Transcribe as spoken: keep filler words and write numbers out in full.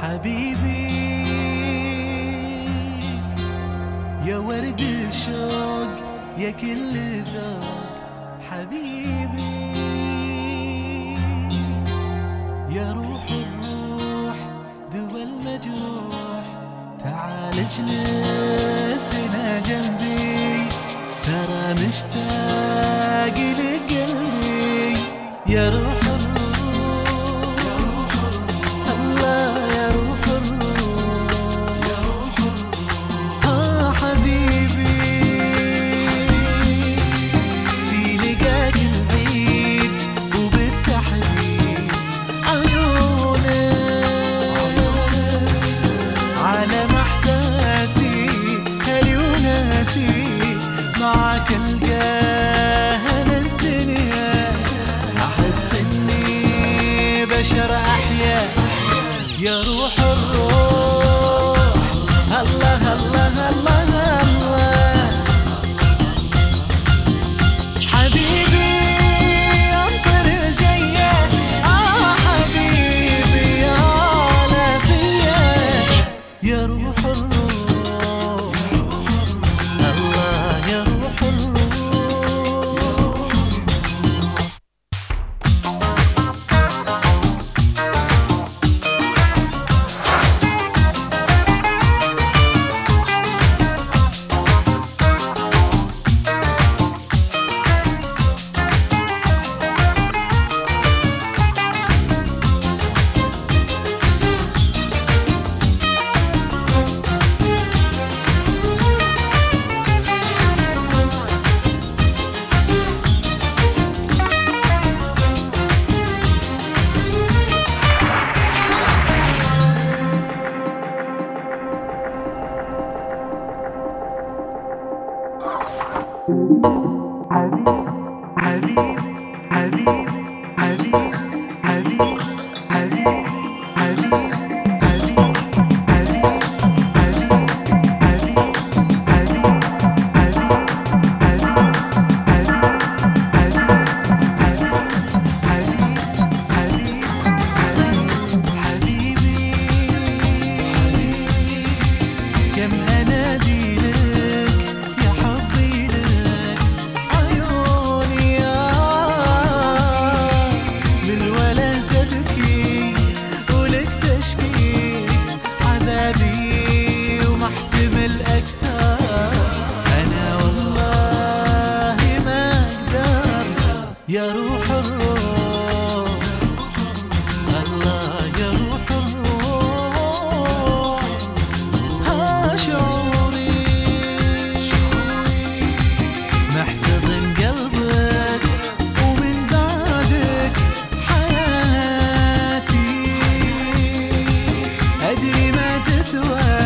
حبيبي يا ورد الشوق يا كل ذوق حبيبي يا روح الروح دوا المجروح تعال اجلس هنا جنبي ترى مشتاق لك قلبي يا روح الروح يا روح الروح الله يا روح الروح يا روح الروح آه حبيبي في لقاك العيد وبالتحديد عيونك عالم احساسي هلي وناسي معك القاهن الدنيا احس اني بشر احيا يا روح الروح الله الله الله الله حبيبي انطر الجاية اه حبيبي يا لا فيا يا روح الروح الله يا روح الروح يا روح الروح الله يا روح الروح ها شعوري محتضن قلبك ومن بعدك حياتي أدري ما تسوى